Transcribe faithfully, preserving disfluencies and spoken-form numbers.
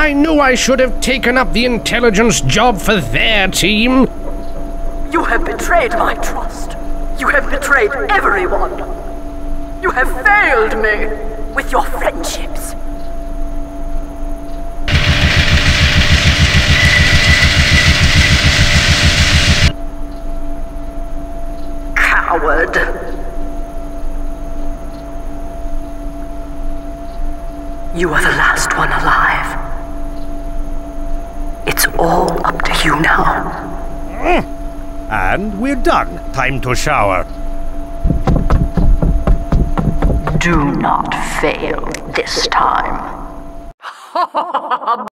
I knew I should have taken up the intelligence job for their team. You have betrayed my trust. You have betrayed everyone. You have failed me with your friendships. Coward. You are the last one alive. It's all up to you now. And we're done. Time to shower. Do not fail this time.